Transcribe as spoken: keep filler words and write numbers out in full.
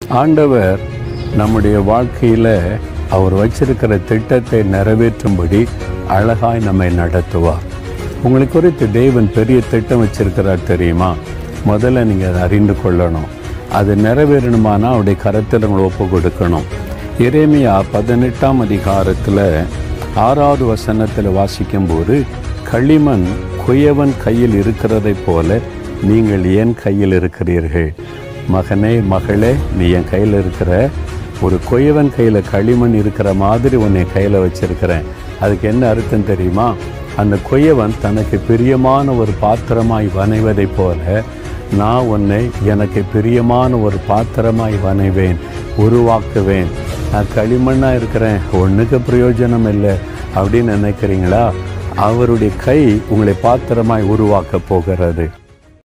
ஆண்டவர் நம்முடைய வாழ்க்கையில் அவர் வச்சிருக்கிற திட்டத்தை நிறைவேற்றும்படி அழகாய் நம்மை நடத்துவார். உங்களை குறித்து தேவன் பெரிய திட்டம் வச்சிருக்கிறார் தெரியுமா? முதல்ல நீங்கள் அதை அறிந்து கொள்ளணும். அது நிறைவேறணுமானா அவருடைய கரத்தில் உங்களை ஒப்பு கொடுக்கணும். எரேமியா பதினெட்டாம் அதிகாரத்தில் ஆறாவது வசனத்தில் வாசிக்கும்போது, களிமண் குயவன் கையில் இருக்கிறதை போல நீங்கள் என் கையில் இருக்கிறீர்கள். மகனே மகளே, நீ என் கையில் இருக்கிற, ஒரு குயவன் கையில் களிமண் இருக்கிற மாதிரி உன்னை கையில் வச்சிருக்கிறேன். அதுக்கு என்ன அர்த்தம் தெரியுமா? அந்த குயவன் தனக்கு பிரியமான ஒரு பாத்திரமாய் வனைவதை போல நான் உன்னை எனக்கு பிரியமான ஒரு பாத்திரமாய் வனைவேன், உருவாக்குவேன். நான் களிமண்ணாக இருக்கிறேன், ஒன்றுக்கு பிரயோஜனம் இல்லை அப்படின்னு நினைக்கிறீங்களா? அவருடைய கை உங்களை பாத்திரமாய் உருவாக்க போகிறது.